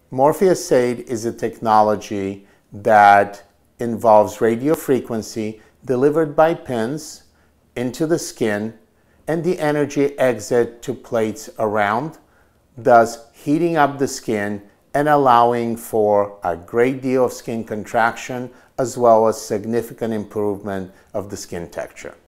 Morpheus8 is a technology that involves radio frequency delivered by pins into the skin, and the energy exit to plates around, thus heating up the skin and allowing for a great deal of skin contraction as well as significant improvement of the skin texture.